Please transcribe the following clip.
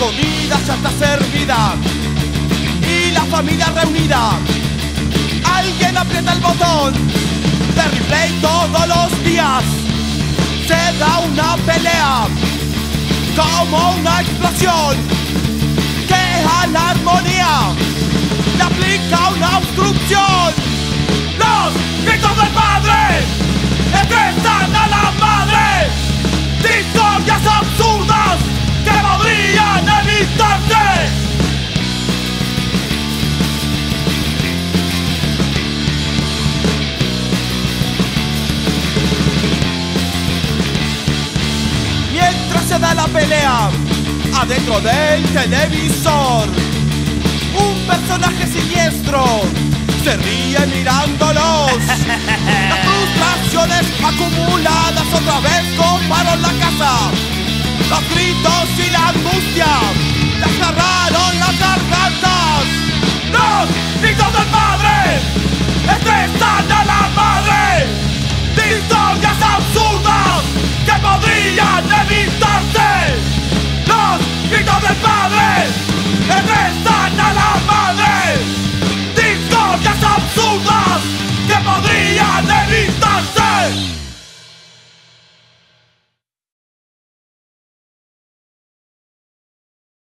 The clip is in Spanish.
comida ya está servida y la familia reunida. Alguien aprieta el botón de replay todos los días. Se da una pelea como una explosión que a la armonía le aplica una obstrucción. Los gritos del padre estresan a la madre. Discordias absurdas que podrían evitarse. Mientras se da la pelea adentro del televisor, un personaje siniestro se ríe mirándolos. Las frustraciones acumuladas